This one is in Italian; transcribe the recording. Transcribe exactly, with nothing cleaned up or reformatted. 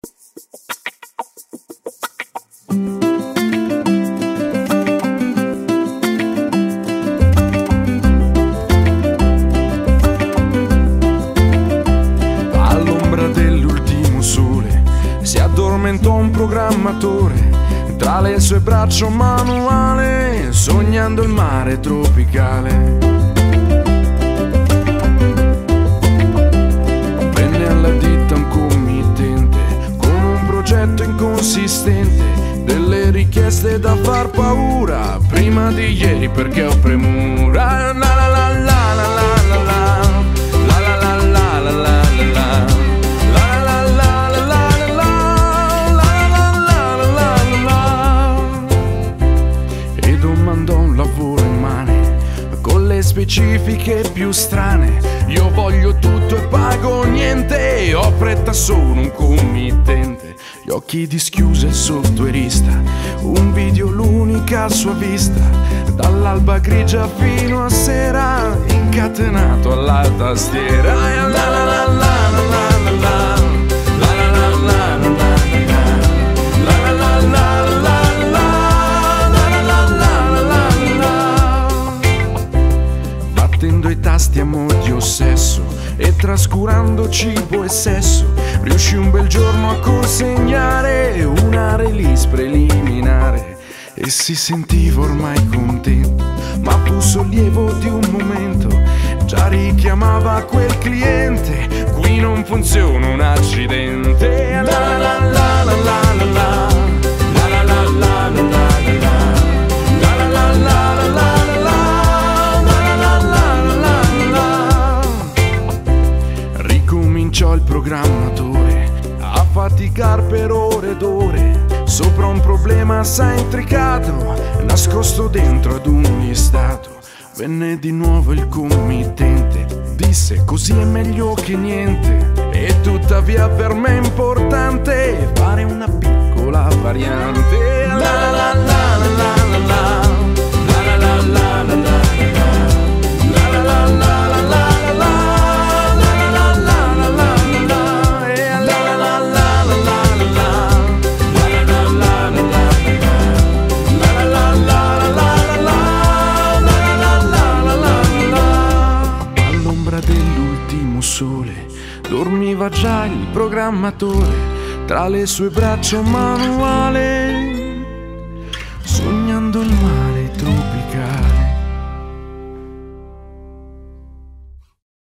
All'ombra dell'ultimo sole si addormentò un programmatore tra le sue braccia un manuale, sognando il mare tropicale. Venne alla ditta un committente con un progetto inconsistente, delle richieste da far paura prima di ieri perché ho premura. La la la la la la la la la la la la la la. Domandò un lavoro in mane con le specifiche più strane. Io voglio tutto e pago niente, ho fretta, sono un committente. Gli occhi dischiuse sotto erista, un video l'unica sua vista, dall'alba grigia fino a sera, incatenato alla tastiera. La la la la la la la. Battendo i tasti a mo' di ossesso e trascurando cibo e sesso, riuscì un bel giorno a consegnare una release preliminare e si sentiva ormai contento, ma fu sollievo di un momento. Già richiamava quel cliente, qui non funziona un accidente. La la la la la la la. Ricominciò il programmatore a faticar per ore ed ore sopra un problema assai intricato, nascosto dentro ad un listato. Venne di nuovo il committente, disse così è meglio che niente, e tuttavia per me è importante fare una piccola variante. La la la la la la la. La la la la la la. La la la la la la. Dell'ultimo sole dormiva già il programmatore, tra le sue braccia un manuale